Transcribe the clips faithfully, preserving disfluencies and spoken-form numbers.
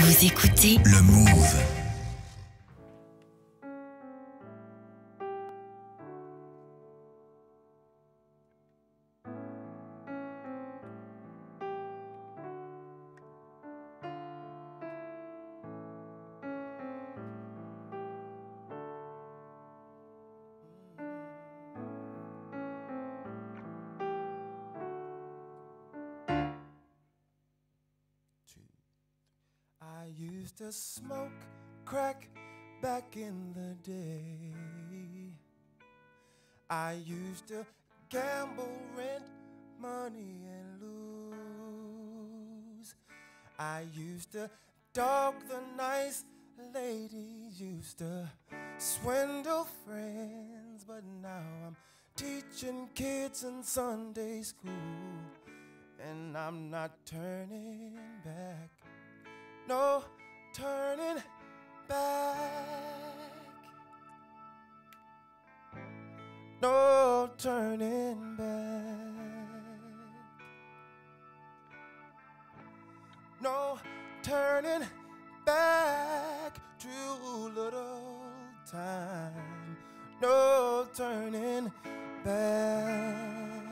Vous écoutez le Move. I used to smoke crack back in the day. I used to gamble, rent money and lose. I used to dog the nice ladies, used to swindle friends. But now I'm teaching kids in Sunday school, and I'm not turning back. No turning back. No turning back. No turning back. Too little time. No turning back.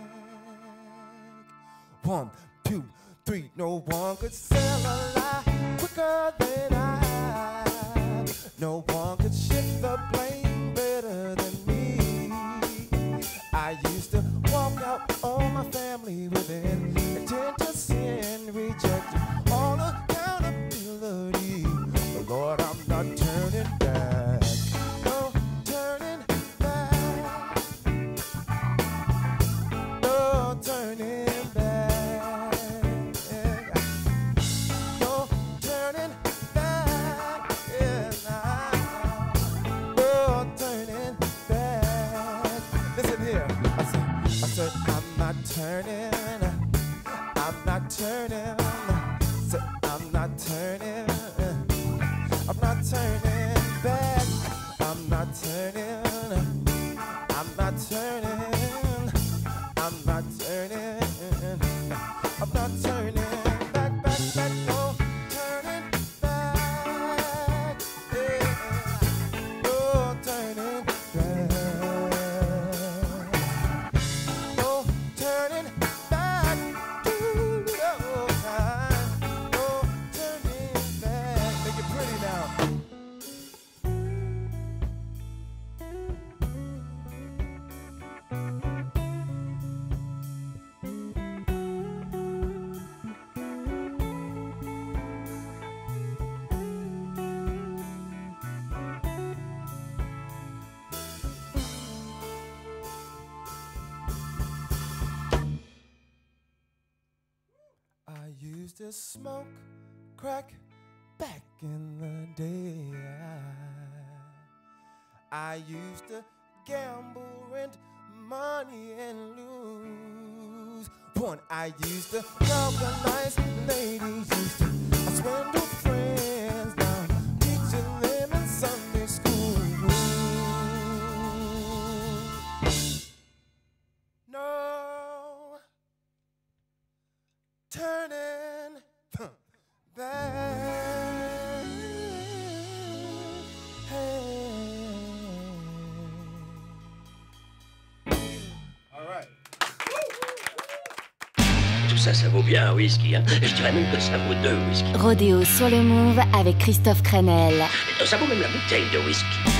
One, two, three. No one could sell a lie quicker than I. No one could shift the blame better than me. I used to walk out on my family within intent to sin, rejecting all accountability. But Lord, I'm not turning back. No turning back. No turning back. No turning back. Yeah, nah. No turning back. Listen here. I said, I said, I'm not turning. I'm not turning. Said, I'm not turning. I'm not turning back. I'm not turning. I'm not turning. I'm not turning. I'm not turning back, back, back. No turning back. Yeah. No turning back. No turning back. Too little time. No turning back. Make it pretty now. I used to smoke crack back in the day. I used to gamble, rent money and lose. One, I used to love the nice ladies, used to I swindle friends. Now I'm teaching them in Sunday school. No turning back. All right. Tout ça, ça vaut bien un whisky, hein. Je dirais même que ça vaut deux whisky. Rodéo sur le Move avec Christophe Crenel. Ça vaut même la bouteille de whisky.